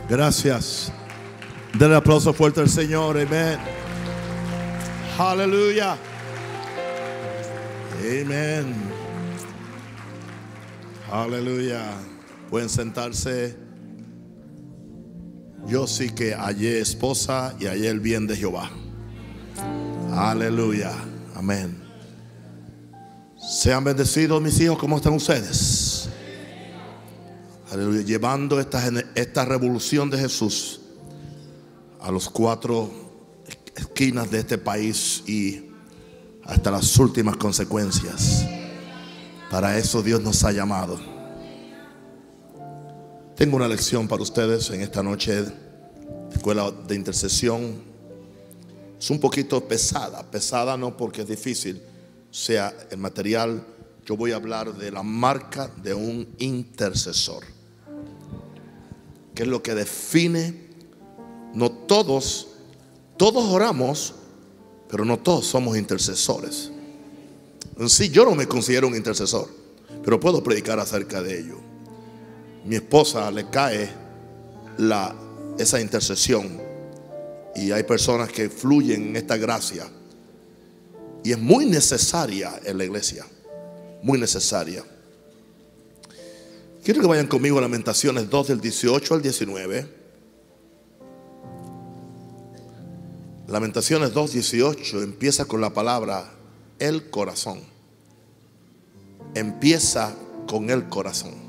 Gracias. Denle aplauso fuerte al Señor. Amén. Aleluya. Amén. Aleluya. Pueden sentarse. Yo sí que hallé esposa y hallé el bien de Jehová. Aleluya. Amén. Sean bendecidos mis hijos. ¿Cómo están ustedes? Aleluya. Llevando esta revolución de Jesús a los 4 esquinas de este país y hasta las últimas consecuencias. Para eso Dios nos ha llamado. Tengo una lección para ustedes en esta noche de escuela de intercesión. Es un poquito pesada no porque es difícil, sea el material. Yo voy a hablar de la marca de un intercesor, que es lo que define. No todos oramos, pero no todos somos intercesores. En sí, yo no me considero un intercesor, pero puedo predicar acerca de ello. Mi esposa le cae esa intercesión, y hay personas que fluyen en esta gracia, y es muy necesaria en la iglesia, muy necesaria. Quiero que vayan conmigo a Lamentaciones 2 del 18 al 19. Lamentaciones 2:18 empieza con la palabra el corazón. Empieza con el corazón.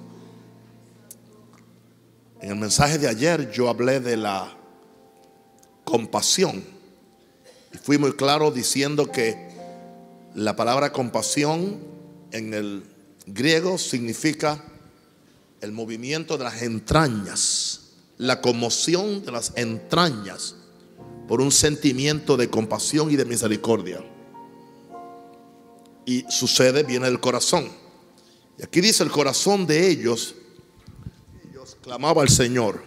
En el mensaje de ayer yo hablé de la compasión y fui muy claro diciendo que la palabra compasión en el griego significa el movimiento de las entrañas, la conmoción de las entrañas por un sentimiento de compasión y de misericordia. Y viene del corazón. Y aquí dice el corazón de ellos clamaba al Señor.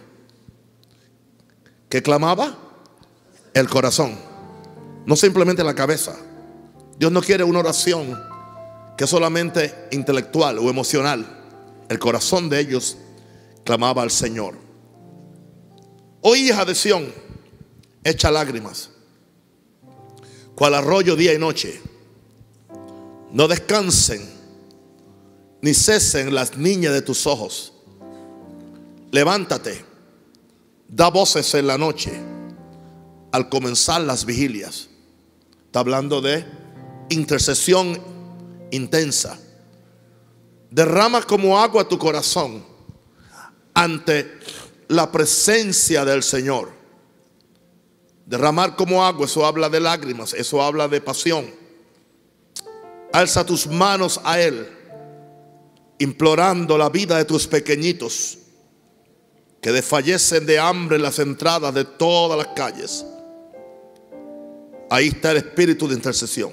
¿Qué clamaba? El corazón, no simplemente la cabeza. Dios no quiere una oración que es solamente intelectual o emocional. El corazón de ellos clamaba al Señor. Oh hija de Sión, echa lágrimas, cual arroyo día y noche. No descansen ni cesen las niñas de tus ojos. Levántate, da voces en la noche al comenzar las vigilias. Está hablando de intercesión intensa. Derrama como agua tu corazón ante la presencia del Señor. Derramar como agua, eso habla de lágrimas, eso habla de pasión. Alza tus manos a Él, implorando la vida de tus pequeñitos que desfallecen de hambre en las entradas de todas las calles. Ahí está el espíritu de intercesión.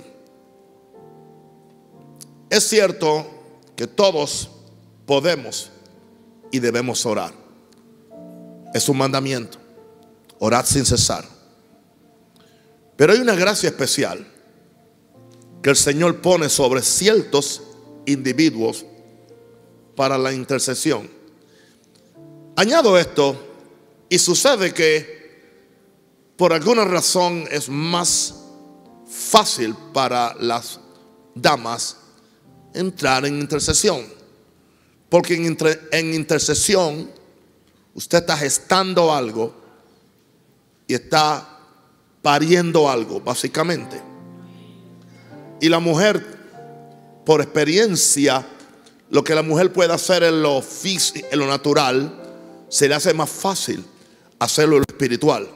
Es cierto que todos podemos y debemos orar. Es un mandamiento. Orad sin cesar. Pero hay una gracia especial que el Señor pone sobre ciertos individuos para la intercesión. Añado esto, y sucede que por alguna razón es más fácil para las damas entrar en intercesión, porque en intercesión usted está gestando algo y está pariendo algo, básicamente. Y la mujer, por experiencia, lo que la mujer puede hacer en lo físico, en lo natural, se le hace más fácil hacerlo en lo espiritual.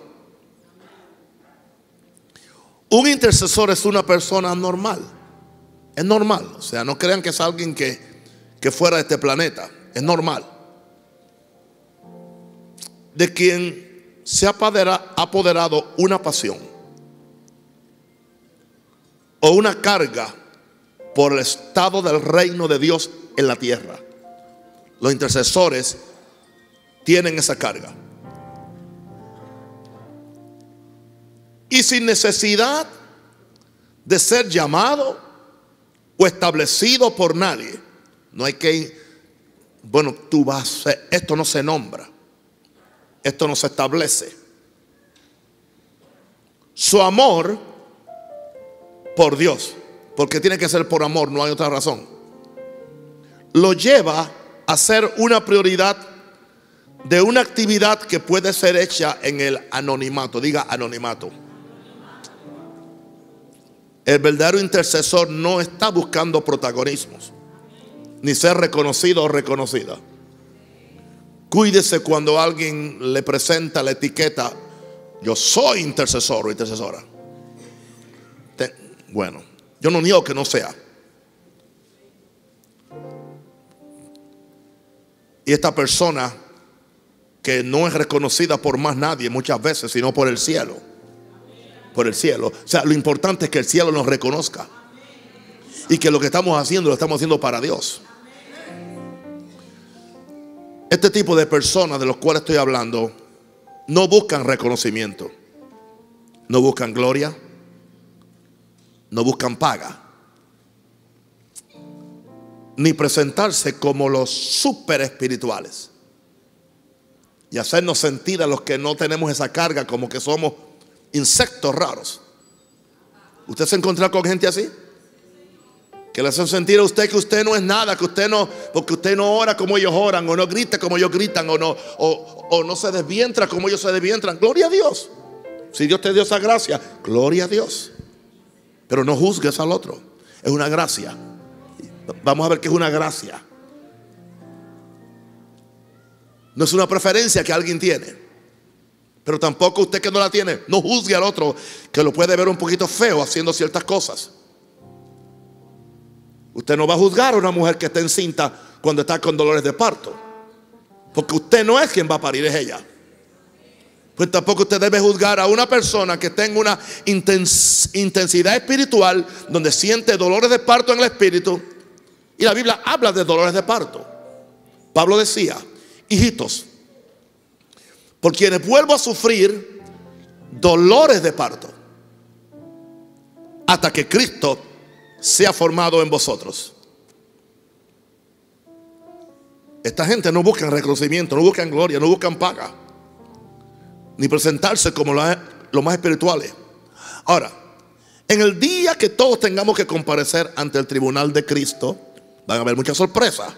Un intercesor es una persona normal. Es normal. O sea, no crean que es alguien que fuera de este planeta. Es normal. De quien se ha apoderado una pasión o una carga por el estado del reino de Dios en la tierra. Los intercesores tienen esa carga. Y sin necesidad de ser llamado o establecido por nadie. No hay que, bueno, tú vas a hacer, esto no se nombra. esto nos establece. Su amor por Dios, porque tiene que ser por amor, no hay otra razón, lo lleva a ser una prioridad de una actividad que puede ser hecha en el anonimato. Diga anonimato. El verdadero intercesor no está buscando protagonismos, ni ser reconocido o reconocida. Cuídese cuando alguien le presenta la etiqueta: yo soy intercesor o intercesora. Bueno, yo no niego que no sea. Y esta persona que no es reconocida por más nadie muchas veces, sino por el cielo. Por el cielo. O sea, lo importante es que el cielo nos reconozca. Y que lo que estamos haciendo, lo estamos haciendo para Dios. Este tipo de personas de los cuales estoy hablando no buscan reconocimiento, no buscan gloria, no buscan paga, ni presentarse como los super espirituales y hacernos sentir a los que no tenemos esa carga como que somos insectos raros. ¿Usted se encuentra con gente así? Que le hacen sentir a usted que usted no es nada, que usted no, porque usted no ora como ellos oran, o no grita como ellos gritan, o no se desvientra como ellos se desvientran. Gloria a Dios. Si Dios te dio esa gracia, gloria a Dios. Pero no juzgues al otro. Es una gracia. Vamos a ver que es una gracia. No es una preferencia que alguien tiene. Pero tampoco usted que no la tiene, no juzgue al otro que lo puede ver un poquito feo haciendo ciertas cosas. Usted no va a juzgar a una mujer que está encinta cuando está con dolores de parto, porque usted no es quien va a parir, es ella. Pues tampoco usted debe juzgar a una persona que tenga una intensidad espiritual donde siente dolores de parto en el espíritu. Y la Biblia habla de dolores de parto. Pablo decía: hijitos, por quienes vuelvo a sufrir dolores de parto hasta que Cristo sea formado en vosotros. Esta gente no busca reconocimiento, no buscan gloria, no buscan paga, ni presentarse como los más espirituales. Ahora, en el día que todos tengamos que comparecer ante el tribunal de Cristo, van a haber muchas sorpresas.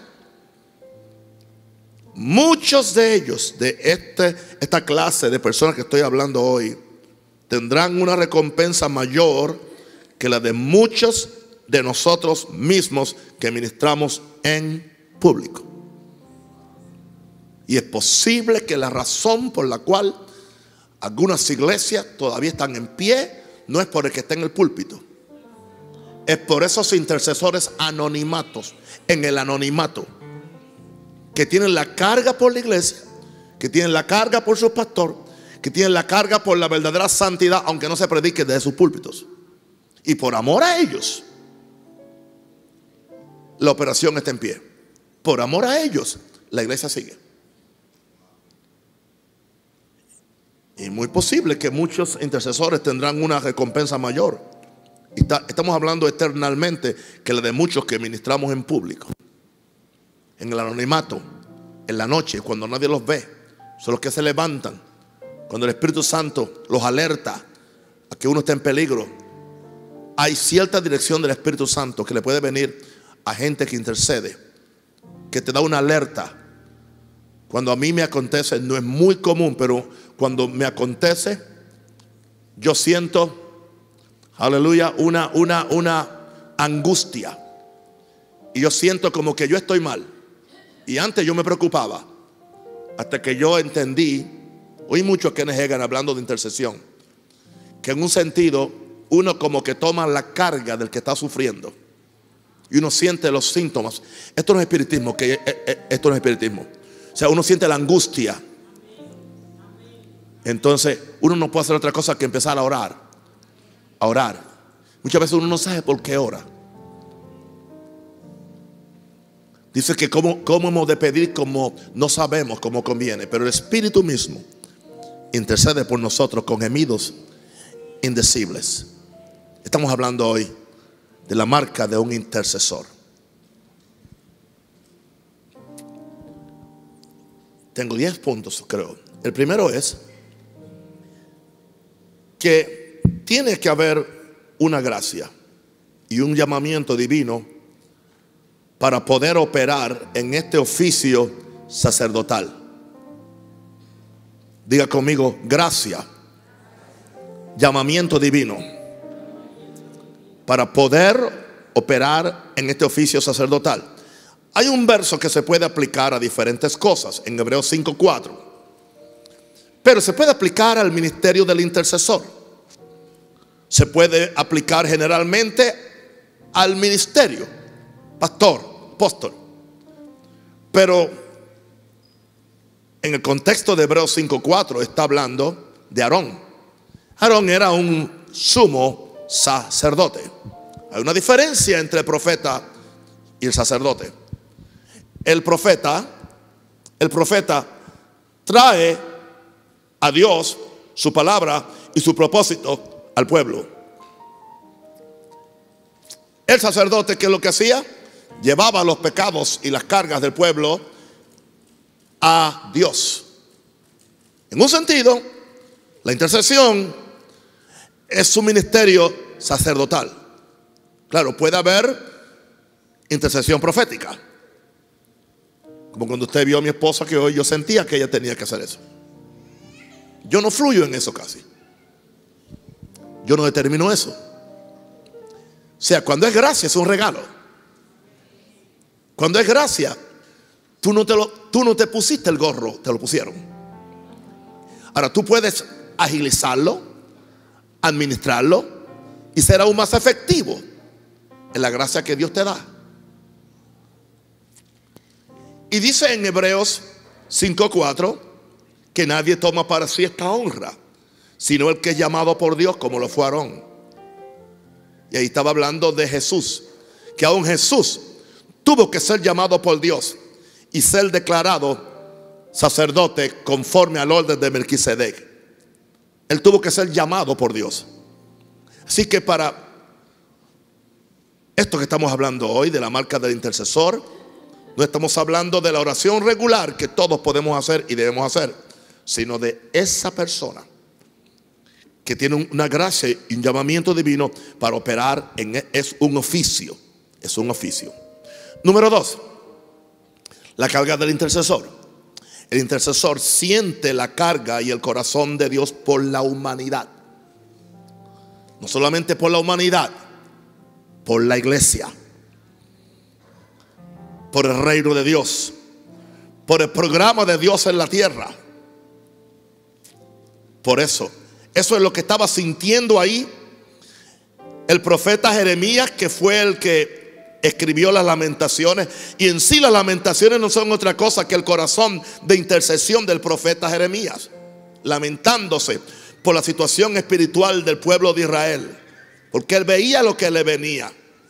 Muchos de ellos, de esta clase de personas que estoy hablando hoy, tendrán una recompensa mayor que la de muchos de nosotros mismos que ministramos en público. Y es posible que la razón por la cual algunas iglesias todavía están en pie no es por el que está en el púlpito, es por esos intercesores anonimatos, en el anonimato, que tienen la carga por la iglesia, que tienen la carga por su pastor, que tienen la carga por la verdadera santidad, aunque no se predique desde sus púlpitos. Y por amor a ellos, la operación está en pie. Por amor a ellos, la iglesia sigue. Y muy posible que muchos intercesores tendrán una recompensa mayor. Estamos hablando eternamente que la de muchos que ministramos en público, en el anonimato, en la noche, cuando nadie los ve. Son los que se levantan cuando el Espíritu Santo los alerta a que uno está en peligro. Hay cierta dirección del Espíritu Santo que le puede venir a gente que intercede, que te da una alerta. Cuando a mí me acontece, no es muy común, pero cuando me acontece, yo siento, aleluya, una angustia. Y yo siento como que yo estoy mal. Y antes yo me preocupaba, hasta que yo entendí. Oí muchos que Hagan hablando de intercesión, que en un sentido uno como que toma la carga del que está sufriendo y uno siente los síntomas. Esto no es espiritismo, esto no es espiritismo. O sea, uno siente la angustia. Entonces uno no puede hacer otra cosa que empezar a orar. A orar. Muchas veces uno no sabe por qué ora. Dice que cómo hemos de pedir como no sabemos, como conviene. Pero el Espíritu mismo intercede por nosotros con gemidos indecibles. Estamos hablando hoy de la marca de un intercesor. Tengo 10 puntos, creo. El primero es que tiene que haber una gracia y un llamamiento divino para poder operar en este oficio sacerdotal. Diga conmigo: gracia, llamamiento divino para poder operar en este oficio sacerdotal. Hay un verso que se puede aplicar a diferentes cosas en Hebreos 5:4, pero se puede aplicar al ministerio del intercesor. Se puede aplicar generalmente al ministerio, pastor, apóstol. Pero en el contexto de Hebreos 5:4 está hablando de Aarón. Aarón era un sumo sacerdote. Hay una diferencia entre el profeta y el sacerdote. El profeta trae a Dios su palabra y su propósito al pueblo. El sacerdote, ¿qué es lo que hacía? Llevaba los pecados y las cargas del pueblo a Dios. En un sentido, la intercesión es su ministerio sacerdotal. Claro, puede haber intercesión profética, como cuando usted vio a mi esposa, que hoy yo sentía que ella tenía que hacer eso. Yo no fluyo en eso casi. Yo no determino eso. O sea, cuando es gracia es un regalo. Cuando es gracia, tú no te pusiste el gorro, te lo pusieron. Ahora tú puedes agilizarlo, administrarlo y ser aún más efectivo en la gracia que Dios te da. Y dice en Hebreos 5:4 que nadie toma para sí esta honra, sino el que es llamado por Dios, como lo fue Aarón. Y ahí estaba hablando de Jesús, que aún Jesús tuvo que ser llamado por Dios y ser declarado sacerdote conforme al orden de Melquisedec. Él tuvo que ser llamado por Dios. Así que para esto que estamos hablando hoy, de la marca del intercesor, no estamos hablando de la oración regular que todos podemos hacer y debemos hacer, sino de esa persona que tiene una gracia y un llamamiento divino para operar es un oficio. Es un oficio. Número 2, la carga del intercesor. El intercesor siente la carga y el corazón de Dios por la humanidad. No solamente por la humanidad, por la iglesia, por el reino de Dios, por el programa de Dios en la tierra. Por eso es lo que estaba sintiendo ahí el profeta Jeremías, que fue el que escribió las lamentaciones. Y en sí las lamentaciones no son otra cosa que el corazón de intercesión del profeta Jeremías, lamentándose por la situación espiritual del pueblo de Israel, porque él veía lo que le venía.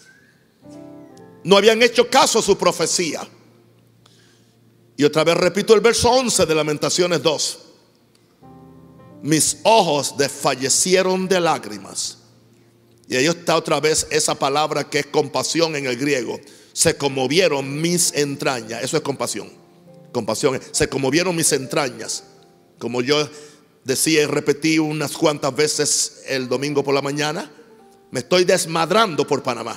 No habían hecho caso a su profecía. Y otra vez repito el verso 11 de Lamentaciones 2. Mis ojos desfallecieron de lágrimas. Y ahí está otra vez esa palabra que es compasión en el griego. Se conmovieron mis entrañas. Eso es compasión. Compasión. Se conmovieron mis entrañas. Como yo decía y repetí unas cuantas veces el domingo por la mañana, me estoy desmadrando por Panamá.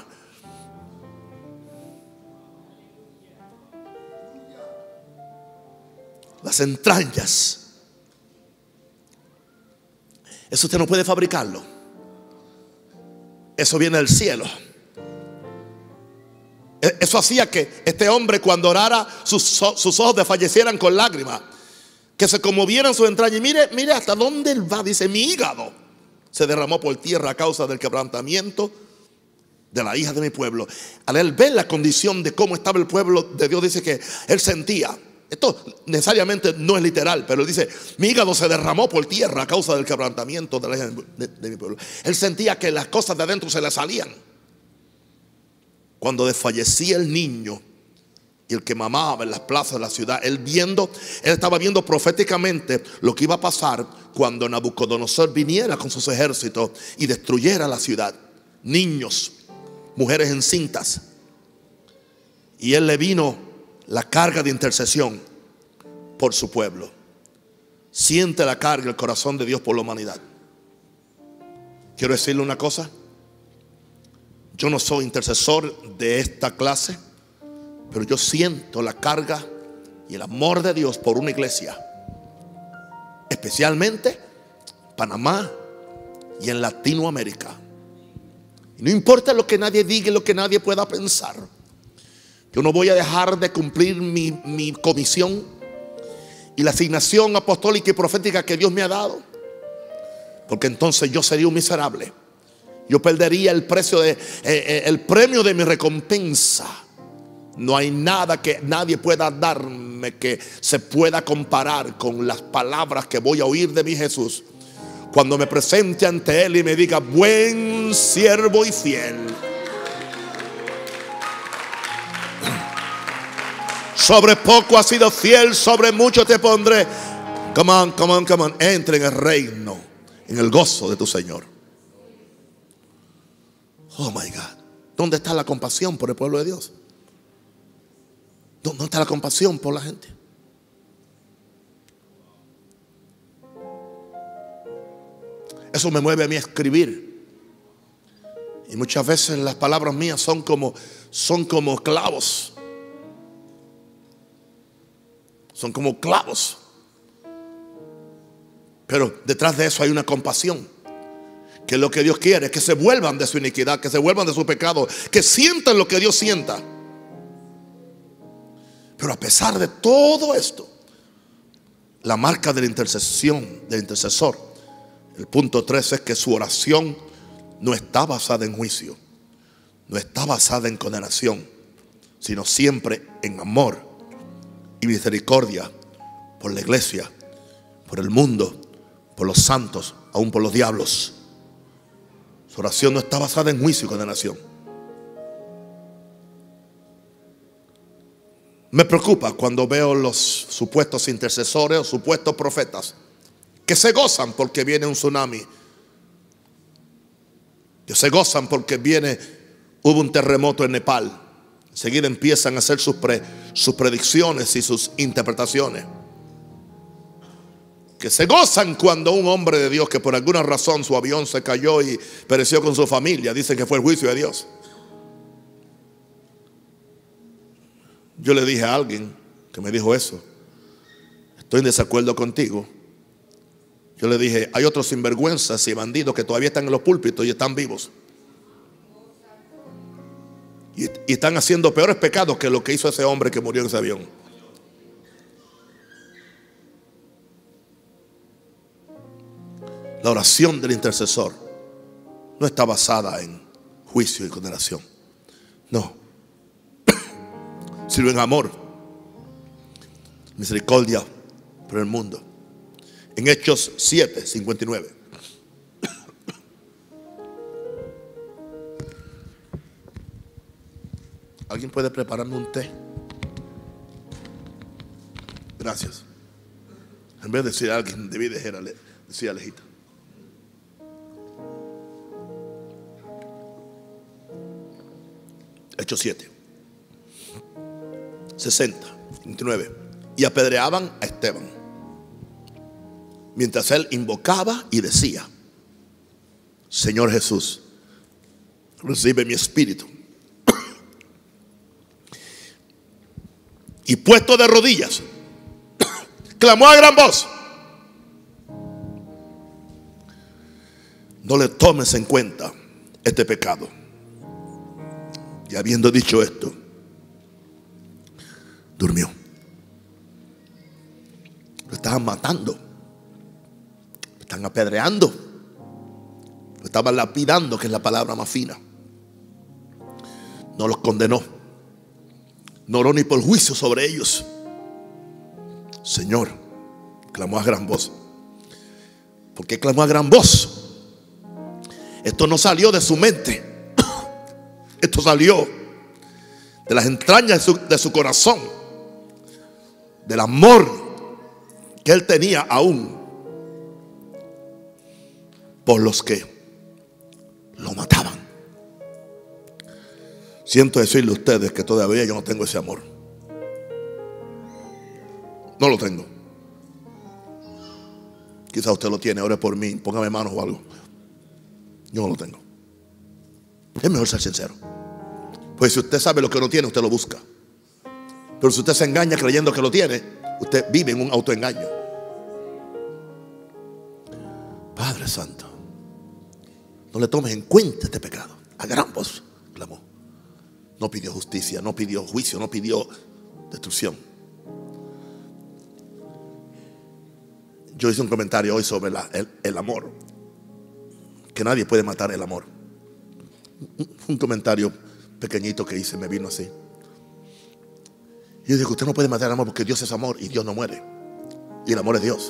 Las entrañas. Eso usted no puede fabricarlo. Eso viene del cielo. Eso hacía que este hombre, cuando orara, sus ojos desfallecieran con lágrimas, que se conmovieran sus entrañas. Y mire hasta dónde él va. Dice: mi hígado se derramó por tierra a causa del quebrantamiento de la hija de mi pueblo. Al él ver la condición de cómo estaba el pueblo de Dios, dice que él sentía. Esto necesariamente no es literal, pero él dice: mi hígado se derramó por tierra a causa del quebrantamiento de la hija de mi pueblo. Él sentía que las cosas de adentro se le salían. Cuando desfallecía el niño y el que mamaba en las plazas de la ciudad, él estaba viendo proféticamente lo que iba a pasar cuando Nabucodonosor viniera con sus ejércitos y destruyera la ciudad. Niños, mujeres encintas. Y él le vino la carga de intercesión por su pueblo. siente la carga, el corazón de Dios por la humanidad. Quiero decirle una cosa. Yo no soy intercesor de esta clase, pero yo siento la carga y el amor de Dios por una iglesia, especialmente Panamá y en Latinoamérica. Y no importa lo que nadie diga y lo que nadie pueda pensar, yo no voy a dejar de cumplir mi comisión y la asignación apostólica y profética que Dios me ha dado, porque entonces yo sería un miserable. Yo perdería el premio de mi recompensa. No hay nada que nadie pueda darme que se pueda comparar con las palabras que voy a oír de mi Jesús cuando me presente ante Él y me diga: buen siervo y fiel, sobre poco has sido fiel, sobre mucho te pondré. Come on, come on, come on. Entre en el reino, en el gozo de tu Señor. Oh my God. ¿Dónde está la compasión por el pueblo de Dios? ¿Dónde está la compasión por la gente? Eso me mueve a mí a escribir. Y muchas veces las palabras mías son como clavos. Son como clavos. Pero detrás de eso hay una compasión. Que lo que Dios quiere es que se vuelvan de su iniquidad, que se vuelvan de su pecado, que sientan lo que Dios sienta. Pero a pesar de todo esto, la marca de la intercesión, del intercesor, el punto 3 es que su oración no está basada en juicio, no está basada en condenación, sino siempre en amor y misericordia por la iglesia, por el mundo, por los santos, aún por los diablos. Su oración no está basada en juicio y condenación. Me preocupa cuando veo los supuestos intercesores o supuestos profetas que se gozan porque viene un tsunami, que se gozan porque hubo un terremoto en Nepal. Enseguida empiezan a hacer sus predicciones y sus interpretaciones. Que se gozan cuando un hombre de Dios, que por alguna razón su avión se cayó y pereció con su familia, dicen que fue el juicio de Dios. Yo le dije a alguien que me dijo eso: estoy en desacuerdo contigo. Yo le dije: hay otros sinvergüenzas y bandidos que todavía están en los púlpitos y están vivos, y están haciendo peores pecados que lo que hizo ese hombre que murió en ese avión. La oración del intercesor no está basada en juicio y condenación. No. Sino en amor, misericordia por el mundo. En Hechos 7:59. ¿Alguien puede prepararme un té? Gracias. En vez de decir a alguien, debí decir a Alejita. Hechos 7, 60, 29. Y apedreaban a Esteban mientras él invocaba y decía: Señor Jesús, recibe mi espíritu. Y puesto de rodillas, clamó a gran voz: no le tomes en cuenta este pecado. Y habiendo dicho esto, durmió. Lo estaban matando, lo estaban apedreando, lo estaban lapidando, que es la palabra más fina. No los condenó, no oró ni por juicio sobre ellos. Señor, clamó a gran voz. ¿Por qué clamó a gran voz? Esto no salió de su mente. Esto salió de las entrañas de su corazón, del amor que él tenía aún por los que lo mataban. Siento decirle a ustedes que todavía yo no tengo ese amor. No lo tengo. Quizás usted lo tiene, ore por mí, póngame manos o algo. Yo no lo tengo. Es mejor ser sincero. Pues si usted sabe lo que no tiene, usted lo busca. Pero si usted se engaña creyendo que lo tiene, usted vive en un autoengaño. Padre Santo, no le tomes en cuenta este pecado. A gran voz clamó. No pidió justicia, no pidió juicio, no pidió destrucción. Yo hice un comentario hoy sobre el amor, que nadie puede matar el amor. Un comentario pequeñito que hice, me vino así. Y yo digo, usted no puede matar el amor porque Dios es amor y Dios no muere. Y el amor es Dios.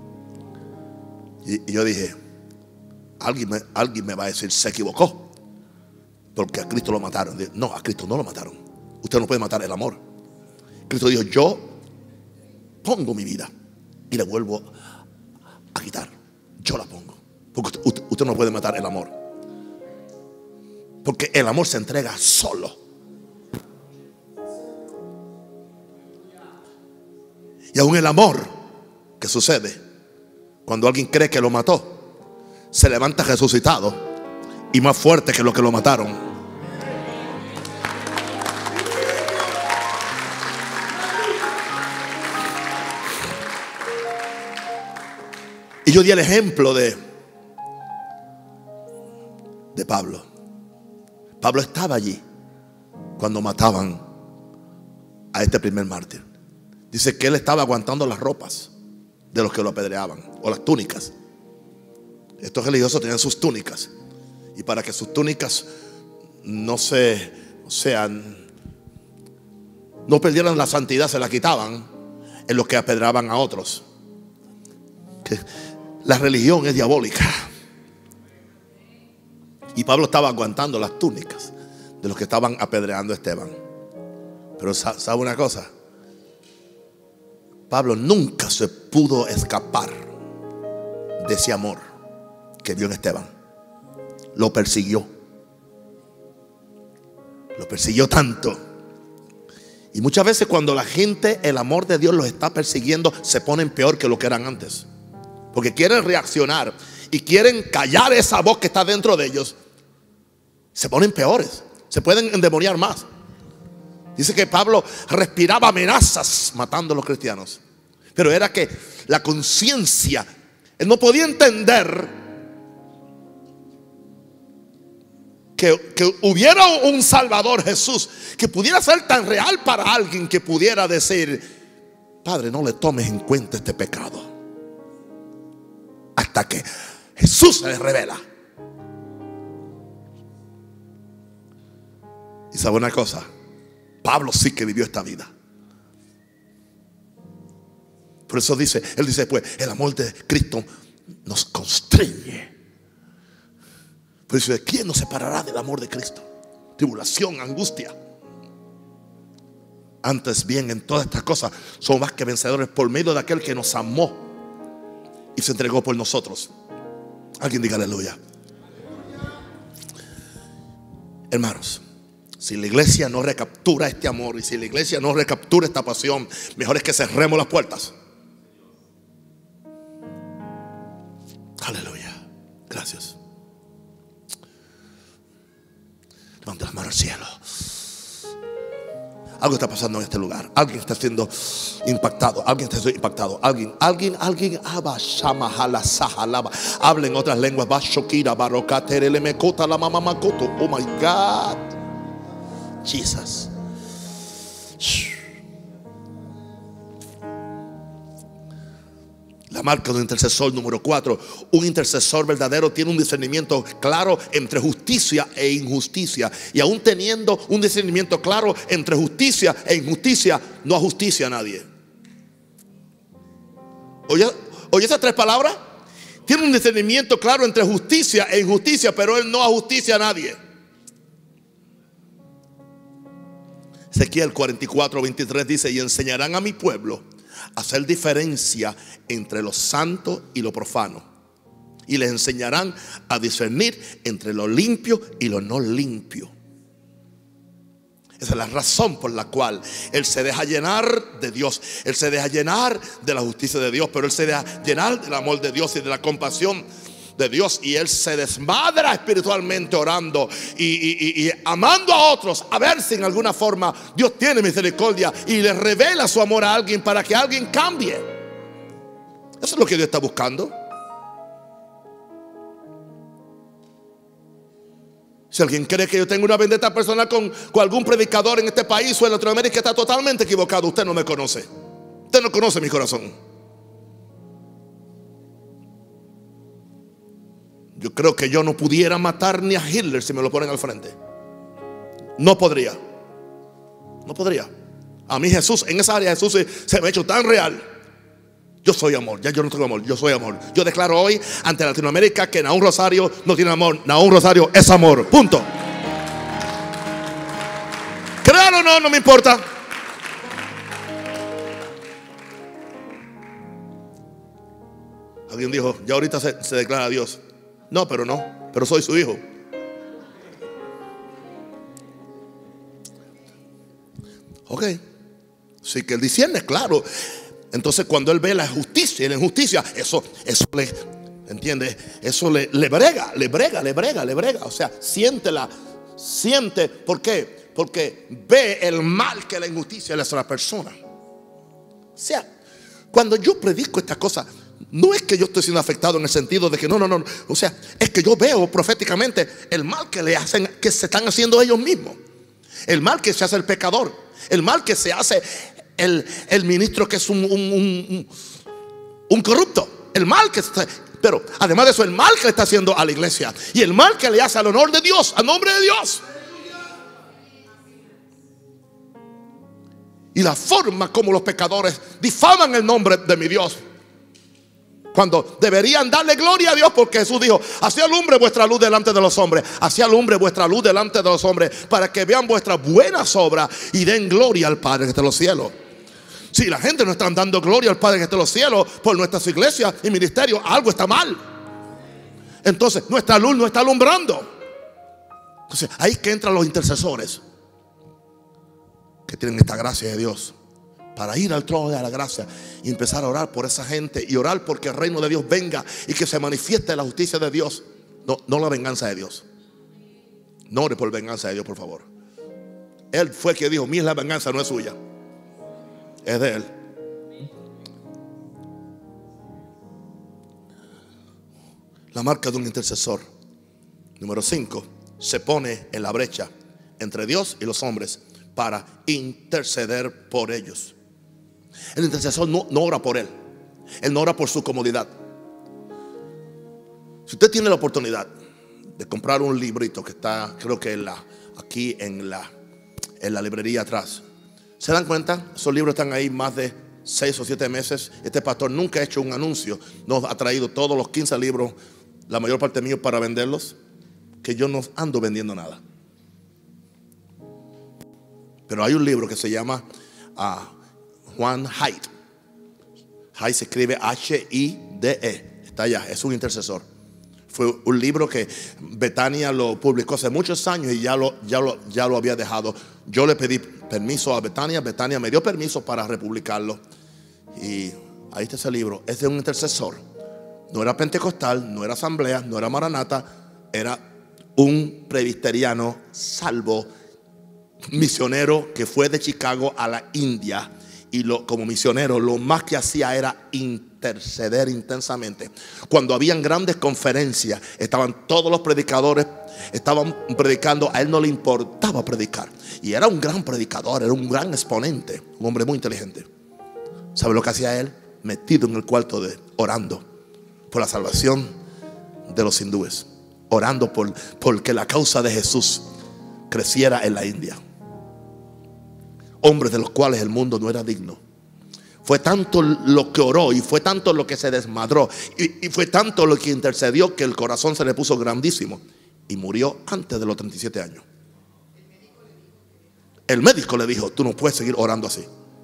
Y yo dije, alguien me va a decir, se equivocó, porque a Cristo lo mataron. No, a Cristo no lo mataron. Usted no puede matar el amor. Cristo dijo, yo pongo mi vida y la vuelvo a quitar. Yo la pongo. Porque usted no puede matar el amor. Porque el amor se entrega solo. Y aún el amor que sucede cuando alguien cree que lo mató, se levanta resucitado y más fuerte que lo que lo mataron. Y yo di el ejemplo de Pablo. Pablo estaba allí cuando mataban a este primer mártir. Dice que él estaba aguantando las ropas de los que lo apedreaban, o las túnicas. Estos religiosos tenían sus túnicas, y para que sus túnicas no perdieran la santidad, se la quitaban en los que apedreaban a otros. Que la religión es diabólica. Y Pablo estaba aguantando las túnicas de los que estaban apedreando a Esteban. Pero ¿sabe una cosa? Pablo nunca se pudo escapar de ese amor que vio en Esteban. Lo persiguió. Lo persiguió tanto. Y muchas veces cuando la gente, el amor de Dios los está persiguiendo, se ponen peor que lo que eran antes. Porque quieren reaccionar y quieren callar esa voz que está dentro de ellos. Se ponen peores. Se pueden endemoniar más. Dice que Pablo respiraba amenazas matando a los cristianos. Pero era que la conciencia, él no podía entender que hubiera un Salvador, Jesús, que pudiera ser tan real para alguien que pudiera decir: Padre, no le tomes en cuenta este pecado, hasta que Jesús se le revela. Y sabe una cosa, Pablo sí que vivió esta vida. Por eso dice, él dice, pues el amor de Cristo nos constreñe. Por eso, ¿quién nos separará del amor de Cristo? Tribulación, angustia. Antes bien, en todas estas cosas somos más que vencedores por medio de aquel que nos amó y se entregó por nosotros. Alguien diga aleluya. Hermanos, si la iglesia no recaptura este amor y si la iglesia no recaptura esta pasión, mejor es que cerremos las puertas. Aleluya. Gracias. Levanta las manos al cielo. Algo está pasando en este lugar. Alguien está siendo impactado. Alguien está siendo impactado. Alguien. Habla en otras lenguas. Oh my God. Jesus. La marca de un intercesor número 4. Un intercesor verdadero tiene un discernimiento claro entre justicia e injusticia. Y aún teniendo un discernimiento claro entre justicia e injusticia, no ajusticia a nadie. ¿Oye esas tres palabras? Tiene un discernimiento claro entre justicia e injusticia, pero él no ajusticia a nadie. Ezequiel 44:23 dice: y enseñarán a mi pueblo a hacer diferencia entre lo santo y lo profano, y les enseñarán a discernir entre lo limpio y lo no limpio. Esa es la razón por la cual él se deja llenar de Dios. Él se deja llenar de la justicia de Dios, pero él se deja llenar del amor de Dios y de la compasión de Dios. Y él se desmadra espiritualmente orando y amando a otros, a ver si en alguna forma Dios tiene misericordia y le revela su amor a alguien para que alguien cambie. Eso es lo que Dios está buscando. Si alguien cree que yo tengo una vendetta personal con algún predicador en este país o en Latinoamérica, está totalmente equivocado. Usted no me conoce. Usted no conoce mi corazón. Yo creo que yo no pudiera matar ni a Hitler si me lo ponen al frente. No podría. No podría. A mí Jesús, en esa área Jesús se me ha hecho tan real. Yo soy amor, ya yo no tengo amor, yo soy amor. Yo declaro hoy ante Latinoamérica que Nahum Rosario no tiene amor. Nahum Rosario es amor, punto. Créalo o no, no me importa. Alguien dijo, ya ahorita se declara a Dios. No, pero soy su hijo. Ok. Sí que él discierne, claro. Entonces cuando él ve la justicia y la injusticia, eso le, ¿entiende? Eso le brega. O sea, siente, ¿por qué? Porque ve el mal que la injusticia le hace a la persona. O sea, cuando yo predico estas cosas, no es que yo estoy siendo afectado en el sentido de que no. O sea, es que yo veo proféticamente el mal que le hacen, que se están haciendo ellos mismos. El mal que se hace el pecador. El mal que se hace el ministro que es un corrupto. El mal que está, pero además de eso, el mal que le está haciendo a la iglesia. Y el mal que le hace al honor de Dios, al nombre de Dios. Y la forma como los pecadores difaman el nombre de mi Dios, cuando deberían darle gloria a Dios, porque Jesús dijo: así alumbre vuestra luz delante de los hombres. Así alumbre vuestra luz delante de los hombres, para que vean vuestras buenas obras y den gloria al Padre que está en los cielos. Si la gente no está dando gloria al Padre que está en los cielos por nuestras iglesias y ministerios, algo está mal. Entonces nuestra luz no está alumbrando. Entonces ahí es que entran los intercesores, que tienen esta gracia de Dios, para ir al trono de la gracia y empezar a orar por esa gente, y orar porque el reino de Dios venga y que se manifieste la justicia de Dios. No la venganza de Dios. No ore por venganza de Dios, por favor. Él fue quien dijo: mía es la venganza, no es suya, es de Él. La marca de un intercesor. Número 5. Se pone en la brecha entre Dios y los hombres para interceder por ellos. El intercesor no ora por él. Él no ora por su comodidad. Si usted tiene la oportunidad de comprar un librito que está, creo que aquí en la librería atrás, ¿se dan cuenta? Esos libros están ahí más de 6 o 7 meses. Este pastor nunca ha hecho un anuncio. Nos ha traído todos los 15 libros, la mayor parte míos, para venderlos. Que yo no ando vendiendo nada. Pero hay un libro que se llama Juan Haidt. Haidt se escribe H-I-D-E. Está allá, es un intercesor. Fue un libro que Betania lo publicó hace muchos años y ya lo había dejado. Yo le pedí permiso a Betania. Betania me dio permiso para republicarlo. Y ahí está ese libro. Es de un intercesor. No era pentecostal, no era asamblea, no era maranata. Era un presbiteriano salvo, misionero, que fue de Chicago a la India. Y como misionero, lo más que hacía era interceder intensamente. Cuando habían grandes conferencias, estaban todos los predicadores, estaban predicando. A él no le importaba predicar. Y era un gran predicador, era un gran exponente, un hombre muy inteligente. ¿Sabe lo que hacía él? Metido en el cuarto orando por la salvación de los hindúes, orando porque la causa de Jesús creciera en la India. Hombres de los cuales el mundo no era digno. Fue tanto lo que oró, y fue tanto lo que se desmadró, y fue tanto lo que intercedió, que el corazón se le puso grandísimo y murió antes de los 37 años. El médico le dijo: tú no puedes seguir orando así.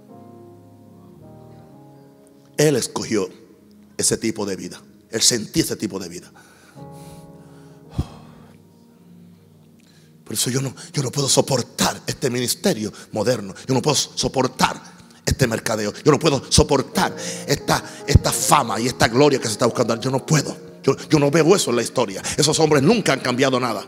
Él escogió ese tipo de vida. Él sentía ese tipo de vida. Por eso yo no puedo soportar este ministerio moderno. Yo no puedo soportar este mercadeo. Yo no puedo soportar esta fama y esta gloria que se está buscando. Yo no puedo. Yo no veo eso en la historia. Esos hombres nunca han cambiado nada.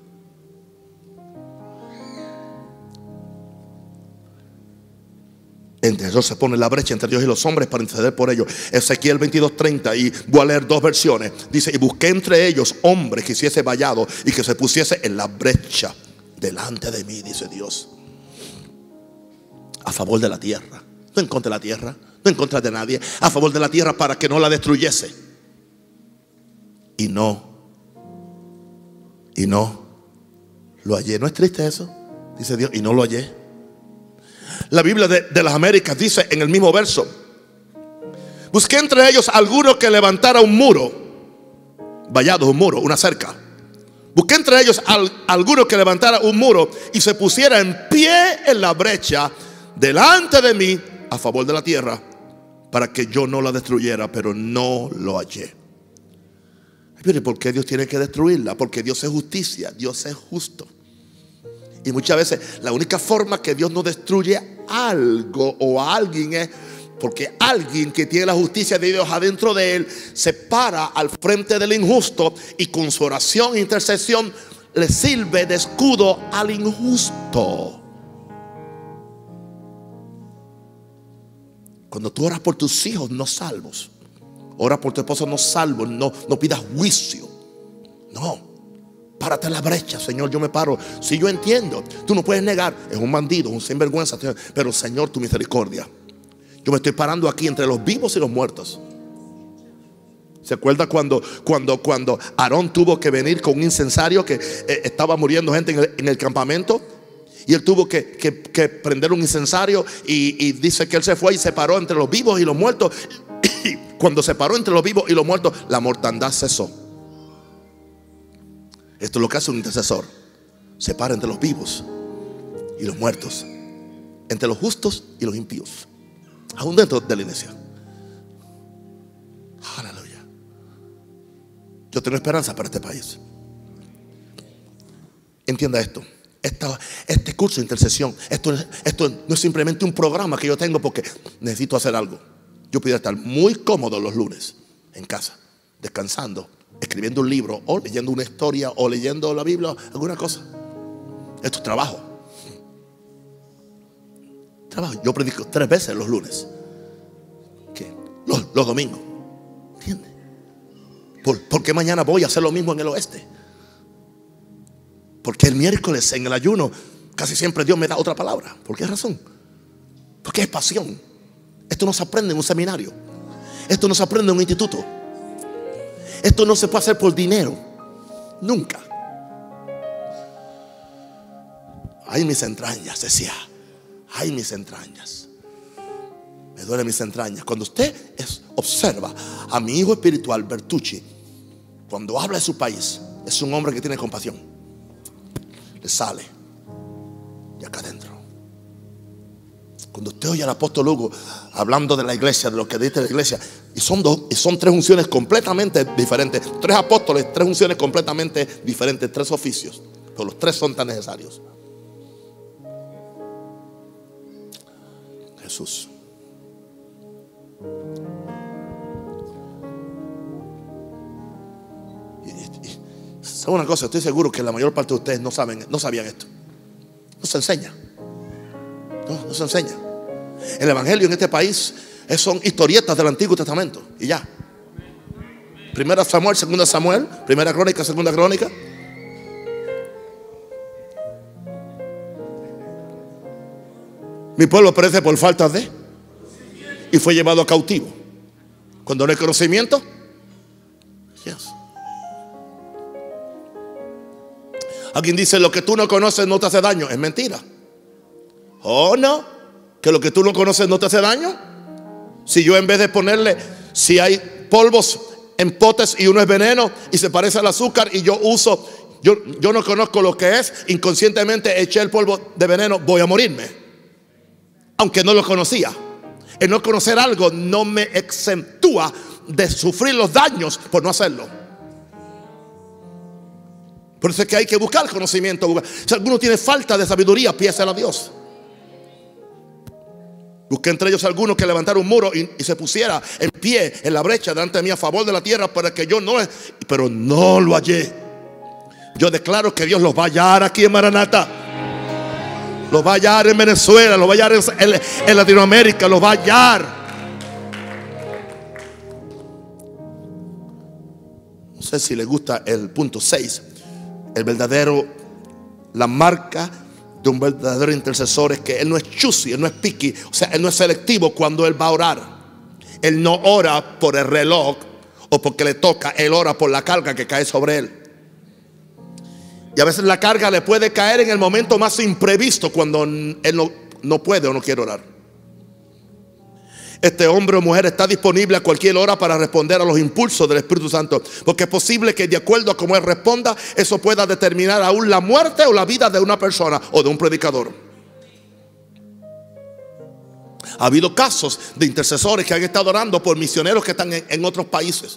Entre ellos se pone la brecha entre Dios y los hombres para interceder por ellos. Ezequiel 22:30, y voy a leer dos versiones. Dice: y busqué entre ellos hombres que hiciese vallado y que se pusiese en la brecha delante de mí, dice Dios, a favor de la tierra. No en contra de la tierra, no en contra de nadie, a favor de la tierra, para que no la destruyese. Y no lo hallé. ¿No es triste eso? Dice Dios, y no lo hallé. La Biblia de las Américas dice en el mismo verso: busqué entre ellos alguno que levantara un muro, vallado, un muro, una cerca. Busqué entre ellos alguno que levantara un muro y se pusiera en pie en la brecha delante de mí a favor de la tierra, para que yo no la destruyera, pero no lo hallé. Pero ¿por qué Dios tiene que destruirla? Porque Dios es justicia, Dios es justo. Y muchas veces la única forma que Dios no destruye algo o a alguien es porque alguien que tiene la justicia de Dios adentro de él se para al frente del injusto y con su oración e intercesión le sirve de escudo al injusto. Cuando tú oras por tus hijos no salvos, oras por tu esposo no salvo, no pidas juicio. No. Párate en la brecha, Señor, yo me paro. Si yo entiendo, tú no puedes negar, es un bandido, un sinvergüenza, pero Señor, tu misericordia. Yo me estoy parando aquí entre los vivos y los muertos. ¿Se acuerda cuando Aarón tuvo que venir con un incensario que estaba muriendo gente en el campamento? Y él tuvo que prender un incensario y dice que él se fue y se paró entre los vivos y los muertos. Y cuando se paró entre los vivos y los muertos, la mortandad cesó. Esto es lo que hace un intercesor: se para entre los vivos y los muertos, entre los justos y los impíos, aún dentro de la iglesia. Aleluya. Yo tengo esperanza para este país. Entienda esto. Este curso de intercesión, esto no es simplemente un programa que yo tengo porque necesito hacer algo. Yo pudiera estar muy cómodo los lunes en casa, descansando, escribiendo un libro, o leyendo una historia, o leyendo la Biblia, alguna cosa. Esto es trabajo. Yo predico 3 veces los lunes, los domingos. ¿Entiendes? ¿Por qué mañana voy a hacer lo mismo en el oeste? Porque el miércoles en el ayuno casi siempre Dios me da otra palabra. ¿Por qué razón? Porque es pasión. Esto no se aprende en un seminario. Esto no se aprende en un instituto. Esto no se puede hacer por dinero. Nunca. Ay, mis entrañas, decía. Ay, mis entrañas. Me duelen mis entrañas. Cuando usted observa a mi hijo espiritual Bertucci, cuando habla de su país, es un hombre que tiene compasión. Le sale de acá adentro. Cuando usted oye al apóstol Hugo hablando de la iglesia, de lo que dice la iglesia, y son 3 unciones completamente diferentes, 3 apóstoles, 3 unciones completamente diferentes, 3 oficios, pero los 3 son tan necesarios. Jesús. ¿Sabe una cosa? Estoy seguro que la mayor parte de ustedes no sabían esto. No se enseña. No se enseña. El evangelio en este país son historietas del Antiguo Testamento y ya. 1 Samuel, 2 Samuel, 1 Crónica, 2 Crónica. Mi pueblo perece por falta de, y fue llevado cautivo. Cuando no hay conocimiento, yes. Alguien dice: lo que tú no conoces no te hace daño. Es mentira. Oh, no, que lo que tú no conoces no te hace daño. Si yo, en vez de ponerle, si hay polvos en potes y uno es veneno y se parece al azúcar, y yo no conozco lo que es, inconscientemente eché el polvo de veneno, voy a morirme, aunque no lo conocía. El no conocer algo no me exentúa de sufrir los daños por no hacerlo. Por eso es que hay que buscar conocimiento. Si alguno tiene falta de sabiduría, pídesela a Dios. Busqué entre ellos algunos que levantara un muro y se pusiera en pie en la brecha delante de mí a favor de la tierra, para que yo no, pero no lo hallé. Yo declaro que Dios los va a hallar aquí en Maranata. Los va a hallar en Venezuela, los va a hallar en Latinoamérica, los va a hallar. No sé si les gusta el punto 6. La marca de un verdadero intercesor es que él no es choosy, él no es picky, o sea, él no es selectivo cuando él va a orar. Él no ora por el reloj o porque le toca, él ora por la carga que cae sobre él. Y a veces la carga le puede caer en el momento más imprevisto, cuando él no puede o no quiere orar. Este hombre o mujer está disponible a cualquier hora para responder a los impulsos del Espíritu Santo, porque es posible que de acuerdo a cómo él responda, eso pueda determinar aún la muerte o la vida de una persona o de un predicador. Ha habido casos de intercesores que han estado orando por misioneros que están en otros países,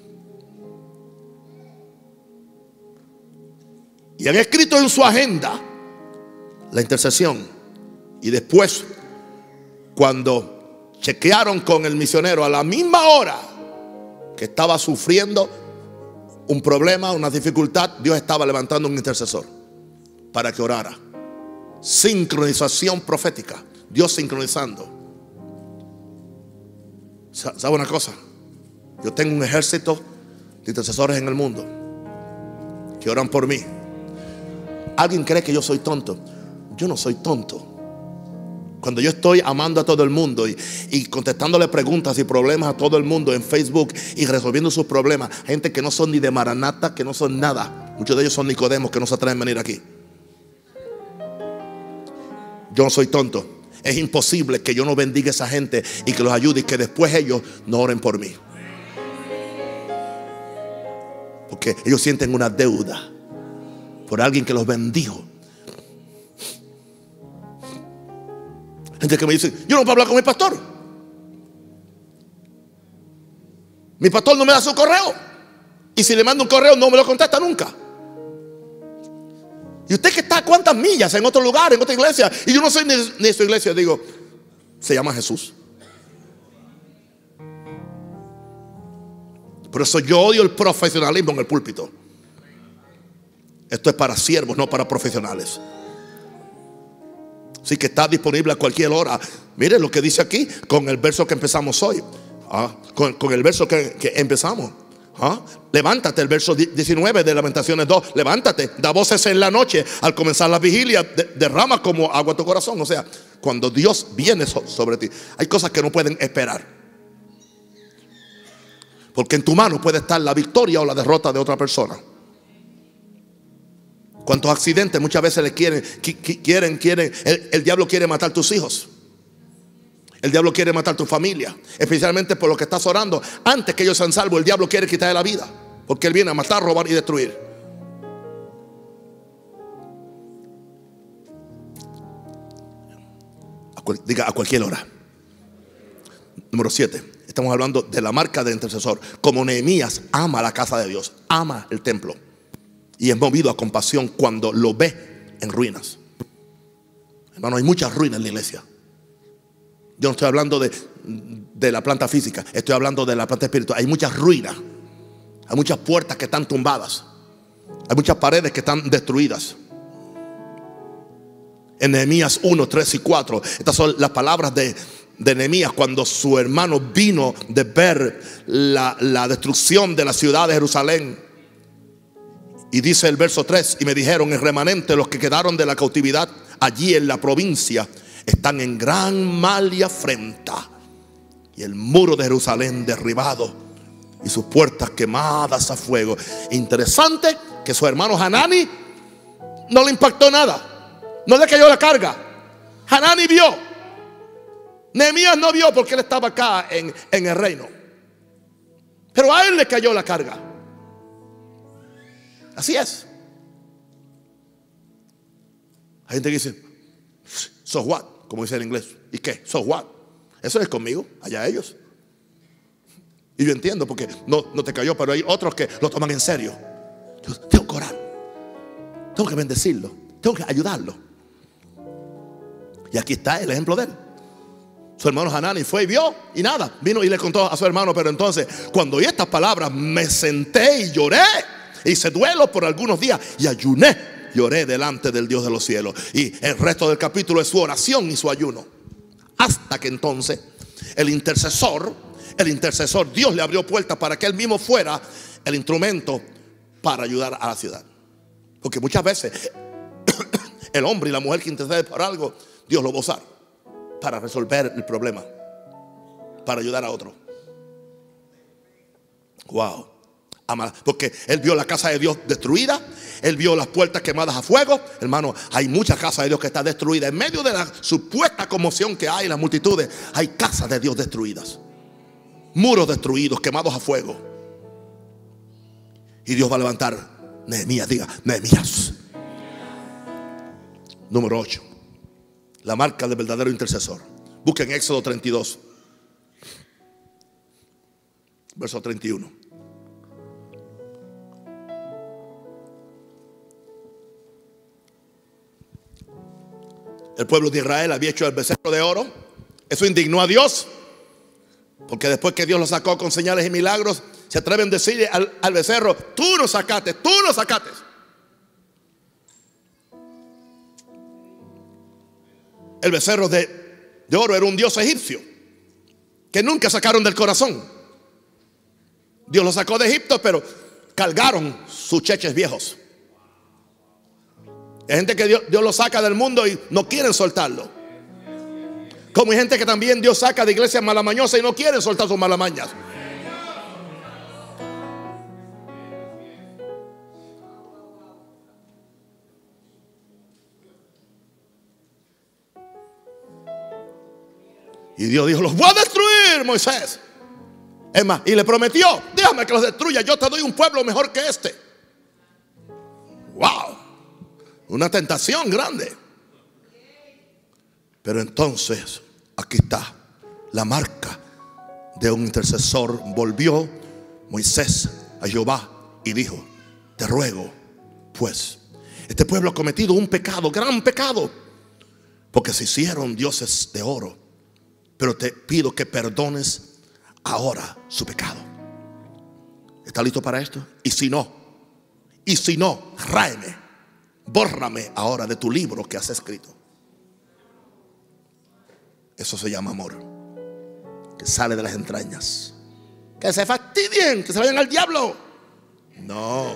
y han escrito en su agenda la intercesión. Y después, cuando chequearon con el misionero, a la misma hora que estaba sufriendo un problema, una dificultad, Dios estaba levantando un intercesor para que orara. Sincronización profética. Dios sincronizando. ¿Sabe una cosa? Yo tengo un ejército de intercesores en el mundo que oran por mí. ¿Alguien cree que yo soy tonto? Yo no soy tonto. Cuando yo estoy amando a todo el mundo y contestándole preguntas y problemas a todo el mundo en Facebook y resolviendo sus problemas, gente que no son ni de Maranata, que no son nada, muchos de ellos son Nicodemos, que no se atreven a venir aquí. Yo no soy tonto. Es imposible que yo no bendiga a esa gente y que los ayude y que después ellos no oren por mí, porque ellos sienten una deuda por alguien que los bendijo. Gente que me dice: yo no puedo hablar con mi pastor. Mi pastor no me da su correo, y si le mando un correo no me lo contesta nunca. Y usted que está a cuántas millas en otro lugar, en otra iglesia, y yo no soy ni de su iglesia. Digo, se llama Jesús. Por eso yo odio el profesionalismo en el púlpito. Esto es para siervos, no para profesionales. Así que está disponible a cualquier hora. Mire lo que dice aquí con el verso que empezamos hoy. Con el verso que empezamos. Levántate, el verso 19 de Lamentaciones 2. Levántate, da voces en la noche. Al comenzar la vigilia, derrama como agua tu corazón. O sea, cuando Dios viene sobre ti, hay cosas que no pueden esperar, porque en tu mano puede estar la victoria o la derrota de otra persona. ¿Cuántos accidentes muchas veces le quieren? El diablo quiere matar tus hijos. El diablo quiere matar tu familia, especialmente por lo que estás orando. Antes que ellos sean salvos, el diablo quiere quitarle la vida, porque él viene a matar, robar y destruir. Diga, a cualquier hora. Número 7. Estamos hablando de la marca del intercesor. Como Nehemías ama la casa de Dios, ama el templo, y es movido a compasión cuando lo ve en ruinas. Hermano, hay muchas ruinas en la iglesia. Yo no estoy hablando de la planta física, estoy hablando de la planta espiritual. Hay muchas ruinas. Hay muchas puertas que están tumbadas. Hay muchas paredes que están destruidas. En Nehemías 1, 3 y 4, estas son las palabras de Nehemías cuando su hermano vino de ver la destrucción de la ciudad de Jerusalén. Y dice el verso 3: y me dijeron, el remanente, los que quedaron de la cautividad allí en la provincia, están en gran mal y afrenta, y el muro de Jerusalén derribado y sus puertas quemadas a fuego. Interesante que su hermano Hanani no le impactó nada, no le cayó la carga. Hanani vio, Nehemías no vio, porque él estaba acá en el reino, pero a él le cayó la carga. Así es. Hay gente que dice, so what, como dice en inglés. ¿Y qué? So what. Eso es conmigo, allá ellos. Y yo entiendo, porque no te cayó, pero hay otros que lo toman en serio. Yo tengo que orar. tengo que bendecirlo, tengo que ayudarlo. Y aquí está el ejemplo de él. Su hermano Hanani fue y vio y nada, vino y le contó a su hermano. Pero entonces, cuando oí estas palabras, me senté y lloré. Hice duelo por algunos días y ayuné. Lloré delante del Dios de los cielos. Y el resto del capítulo es su oración y su ayuno. Hasta que entonces el intercesor, Dios le abrió puertas para que él mismo fuera el instrumento para ayudar a la ciudad. Porque muchas veces el hombre y la mujer que intercede por algo, Dios lo va a usar para resolver el problema, para ayudar a otro. Wow. Porque él vio la casa de Dios destruida, él vio las puertas quemadas a fuego. Hermano, hay muchas casas de Dios que están destruidas. En medio de la supuesta conmoción que hay en las multitudes, hay casas de Dios destruidas, muros destruidos, quemados a fuego. Y Dios va a levantar Nehemías. Diga, Nehemías. Número 8. La marca del verdadero intercesor. Busquen Éxodo 32, verso 31. El pueblo de Israel había hecho el becerro de oro. Eso indignó a Dios, porque después que Dios lo sacó con señales y milagros, se atreven a decirle al becerro: tú nos sacaste, tú nos sacaste. El becerro de oro era un dios egipcio que nunca sacaron del corazón. Dios lo sacó de Egipto, pero cargaron sus cheches viejos. Hay gente que Dios lo saca del mundo y no quieren soltarlo. Como hay gente que también Dios saca de iglesias malamañosas y no quieren soltar sus malamañas. Y Dios dijo: los voy a destruir, Moisés. Es más, y le prometió: déjame que los destruya, yo te doy un pueblo mejor que este. Wow. Una tentación grande. Pero entonces, aquí está la marca de un intercesor. Volvió Moisés a Jehová y dijo: te ruego, pues, este pueblo ha cometido un pecado, gran pecado, porque se hicieron dioses de oro. Pero te pido que perdones ahora su pecado. ¿Está listo para esto? Y si no, ráeme, bórrame ahora de tu libro que has escrito. Eso se llama amor, que sale de las entrañas. Que se fastidien, que se vayan al diablo. No.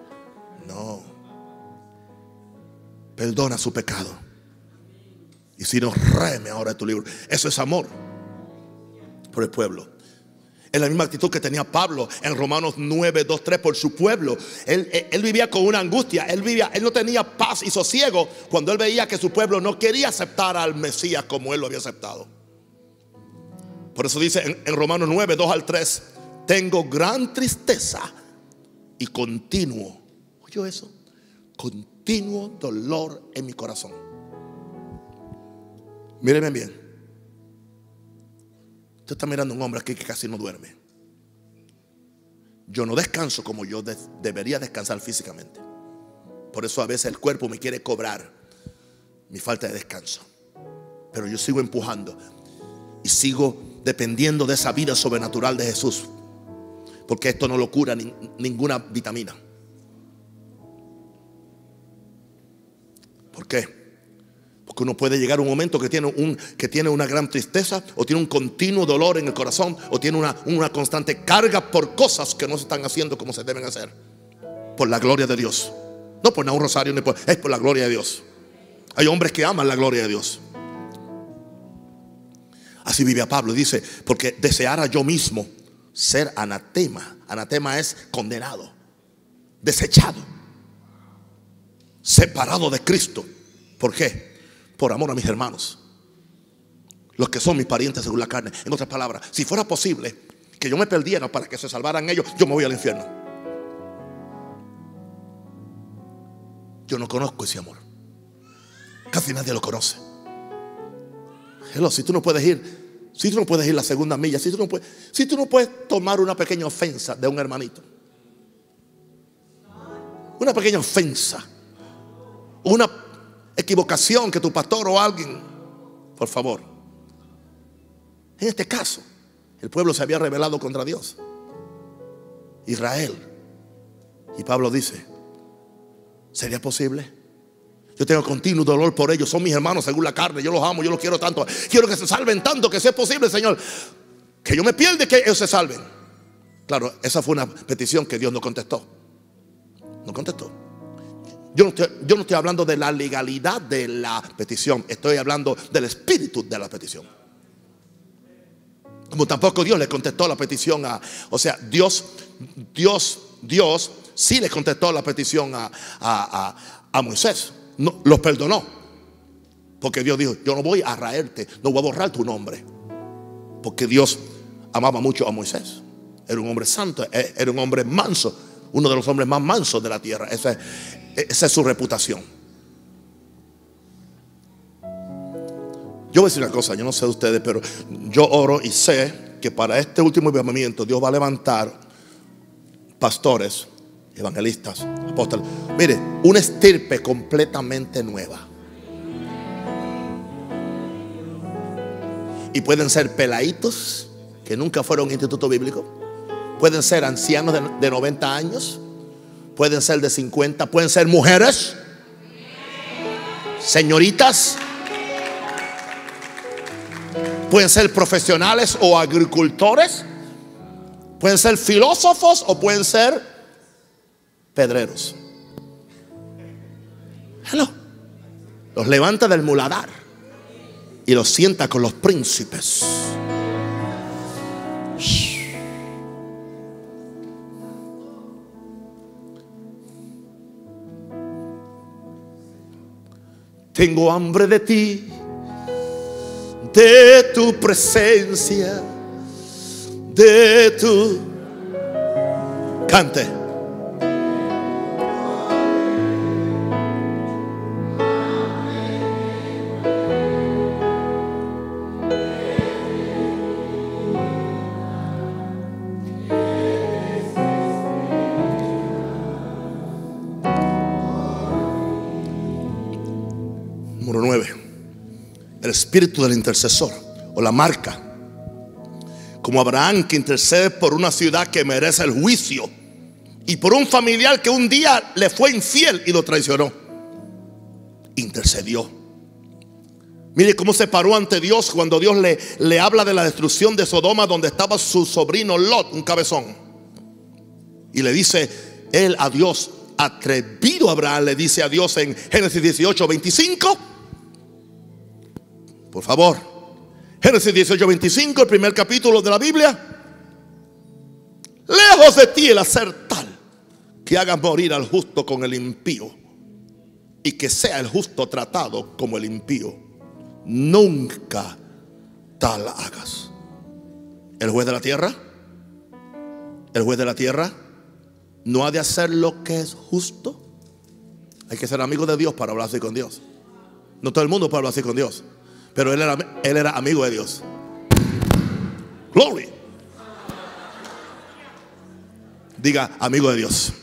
Perdona su pecado. Y si no, réme ahora de tu libro. Eso es amor por el pueblo. Es la misma actitud que tenía Pablo en Romanos 9, 2, 3 por su pueblo. Él vivía con una angustia. Él no tenía paz y sosiego cuando él veía que su pueblo no quería aceptar al Mesías como él lo había aceptado. Por eso dice en Romanos 9, 2 al 3: tengo gran tristeza y continuo, ¿oyó eso? Continuo dolor en mi corazón. Mírenme bien. Usted está mirando a un hombre aquí que casi no duerme. Yo no descanso como yo debería descansar físicamente. Por eso a veces el cuerpo me quiere cobrar mi falta de descanso. Pero yo sigo empujando y sigo dependiendo de esa vida sobrenatural de Jesús, porque esto no lo cura ninguna vitamina. ¿Por qué? Porque uno puede llegar a un momento que tiene una gran tristeza, o tiene un continuo dolor en el corazón, o tiene una constante carga por cosas que no se están haciendo como se deben hacer, por la gloria de Dios. No por nada un rosario, es por la gloria de Dios. Hay hombres que aman la gloria de Dios. Así vivía Pablo. Dice: porque deseara yo mismo ser anatema. Anatema es condenado, desechado, separado de Cristo. ¿Por qué? Por amor a mis hermanos, los que son mis parientes según la carne. En otras palabras, si fuera posible que yo me perdiera para que se salvaran ellos, yo me voy al infierno. Yo no conozco ese amor. Casi nadie lo conoce. Hello, si tú no puedes ir la segunda milla, si tú no puedes tomar una pequeña ofensa de un hermanito, una pequeña ofensa, una equivocación que tu pastor o alguien, por favor. En este caso, el pueblo se había rebelado contra Dios, Israel. Y Pablo dice: ¿sería posible? Yo tengo continuo dolor por ellos, son mis hermanos según la carne, yo los amo, yo los quiero tanto, quiero que se salven tanto, que sea posible, Señor, que yo me pierda y que ellos se salven. Claro, esa fue una petición que Dios no contestó. No contestó. Yo no estoy hablando de la legalidad de la petición, estoy hablando del espíritu de la petición. Como tampoco Dios le contestó la petición o sea, Dios sí le contestó la petición a Moisés. No, los perdonó, porque Dios dijo: yo no voy a raerte, no voy a borrar tu nombre. Porque Dios amaba mucho a Moisés. Era un hombre santo, era un hombre manso, uno de los hombres más mansos de la tierra. Esa es su reputación. Yo voy a decir una cosa, yo no sé de ustedes, pero yo oro y sé que para este último avivamiento Dios va a levantar pastores, evangelistas, apóstoles. Mire, una estirpe completamente nueva. Y pueden ser peladitos que nunca fueron a un instituto bíblico, pueden ser ancianos de 90 años, pueden ser de 50, pueden ser mujeres, señoritas, pueden ser profesionales o agricultores, pueden ser filósofos o pueden ser pedreros. Hello. Los levanta del muladar y los sienta con los príncipes. Tengo hambre de ti, de tu presencia, de tu... Cante. Número 9. El espíritu del intercesor o la marca. Como Abraham, que intercede por una ciudad que merece el juicio y por un familiar que un día le fue infiel y lo traicionó. Intercedió. Mire cómo se paró ante Dios cuando Dios le habla de la destrucción de Sodoma, donde estaba su sobrino Lot, un cabezón. Y le dice él a Dios, atrevido Abraham, le dice a Dios en Génesis 18:25. Por favor, Génesis 18:25, el primer capítulo de la Biblia. Lejos de ti el hacer tal que hagas morir al justo con el impío, y que sea el justo tratado como el impío. Nunca tal hagas. El juez de la tierra, no ha de hacer lo que es justo. Hay que ser amigo de Dios para hablar así con Dios. No todo el mundo puede hablar así con Dios, pero él era amigo de Dios. Glory. Diga: amigo de Dios.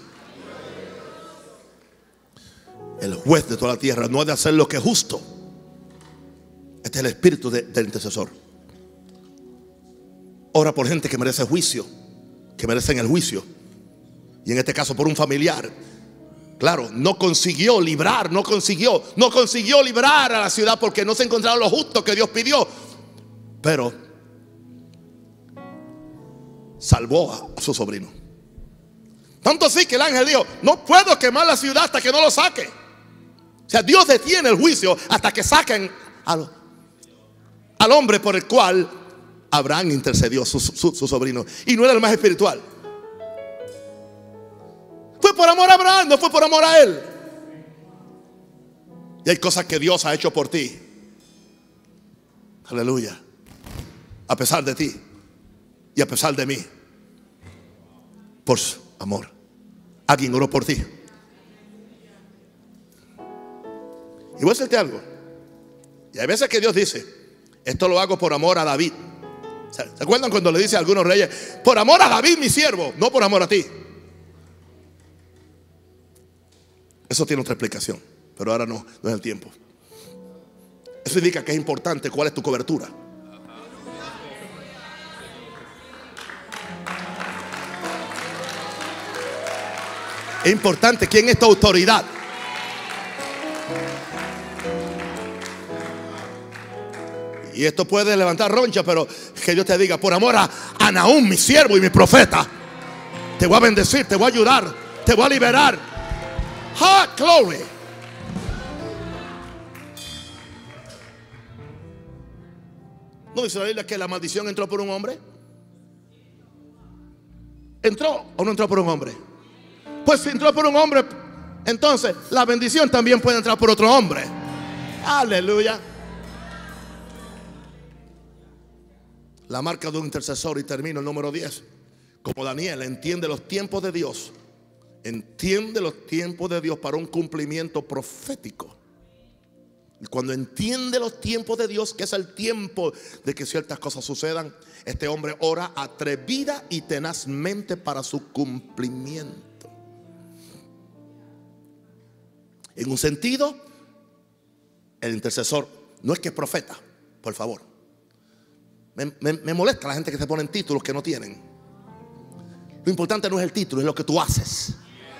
El juez de toda la tierra no ha de hacer lo que es justo. Este es el espíritu del intercesor. Ora por gente que merece juicio, que merecen el juicio. Y en este caso por un familiar. Claro, no consiguió librar a la ciudad porque no se encontraron los justos que Dios pidió. Pero salvó a su sobrino. Tanto así que el ángel dijo: no puedo quemar la ciudad hasta que no lo saque. O sea, Dios detiene el juicio hasta que saquen al hombre por el cual Abraham intercedió, su sobrino. Y no era el más espiritual. Fue por amor a Abraham, no fue por amor a él. Y hay cosas que Dios ha hecho por ti. Aleluya. A pesar de ti y a pesar de mí. Por amor. Alguien oró por ti. Y voy a decirte algo. Y hay veces que Dios dice: esto lo hago por amor a David. ¿Se acuerdan cuando le dice a algunos reyes: por amor a David mi siervo, no por amor a ti? Eso tiene otra explicación. pero ahora no es el tiempo. Eso indica que es importante cuál es tu cobertura. Es importante quién es tu autoridad. Y esto puede levantar roncha, pero que Dios te diga: por amor a Nahum, mi siervo y mi profeta, te voy a bendecir, te voy a ayudar, te voy a liberar. ¡Ah, glory! ¿No dice la Biblia que la maldición entró por un hombre? ¿Entró o no entró por un hombre? Pues si entró por un hombre, entonces la bendición también puede entrar por otro hombre. Aleluya. La marca de un intercesor, y termino el número 10. Como Daniel entiende los tiempos de Dios. Entiende los tiempos de Dios para un cumplimiento profético. Y cuando entiende los tiempos de Dios, que es el tiempo de que ciertas cosas sucedan, este hombre ora atrevida y tenazmente para su cumplimiento. En un sentido, el intercesor no es que es profeta, por favor. Me molesta la gente que se ponen títulos que no tienen. Lo importante no es el título, es lo que tú haces.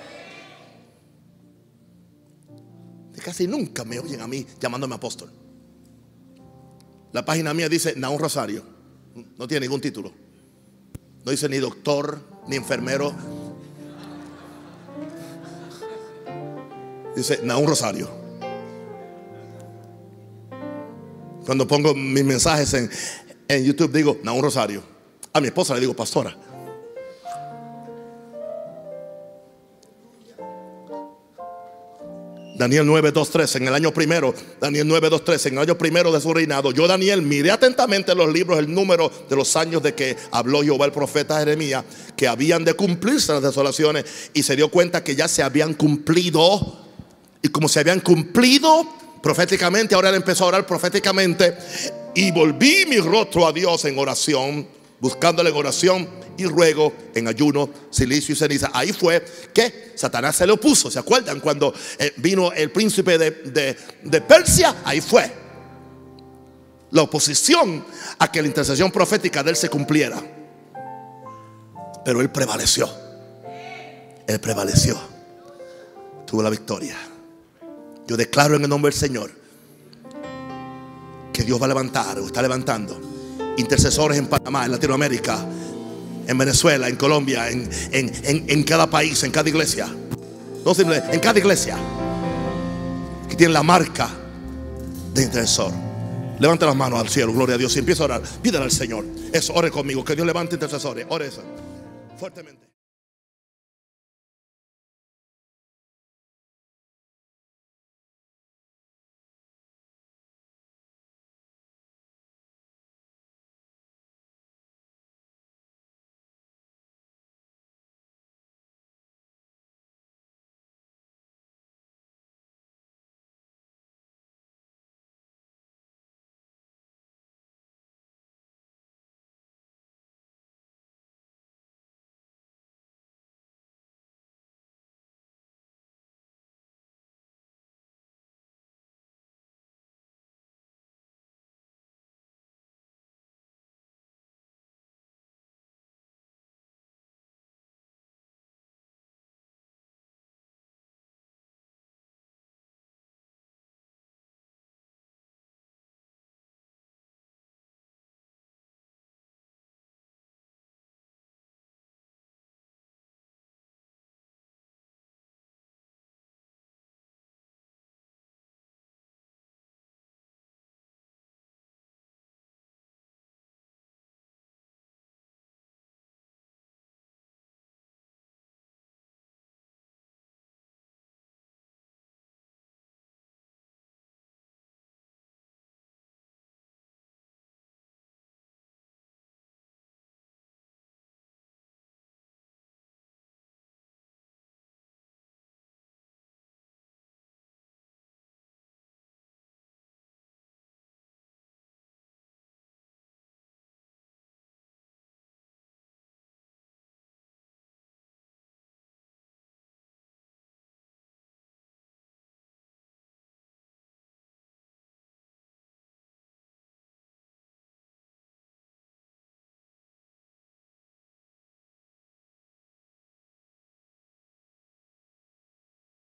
Casi nunca me oyen a mí llamándome apóstol. La página mía dice Nahum Rosario. No tiene ningún título. No dice ni doctor, ni enfermero. Dice Nahum Rosario. Cuando pongo mis mensajes en YouTube digo Nahum Rosario. A mi esposa le digo pastora. Daniel 9:2-3, en el año primero, Daniel 9:2-3, en el año primero de su reinado, yo, Daniel, miré atentamente en los libros el número de los años de que habló Jehová el profeta Jeremías, que habían de cumplirse las desolaciones, y se dio cuenta que ya se habían cumplido. Y como se habían cumplido proféticamente, ahora él empezó a orar proféticamente, y volví mi rostro a Dios en oración, buscándole en oración y ruego, en ayuno, silicio y ceniza. Ahí fue que Satanás se le opuso. ¿Se acuerdan? Cuando vino el príncipe de Persia, ahí fue la oposición a que la intercesión profética de él se cumpliera. Pero él prevaleció. Él prevaleció. Tuvo la victoria. Yo declaro en el nombre del Señor que Dios va a levantar, o está levantando, intercesores en Panamá, en Latinoamérica, en Venezuela, en Colombia, en cada país, en cada iglesia. No, en cada iglesia que tiene la marca de intercesor. Levanta las manos al cielo, gloria a Dios, y empieza a orar. Pídale al Señor. Eso, ore conmigo, que Dios levante intercesores. Ore eso fuertemente.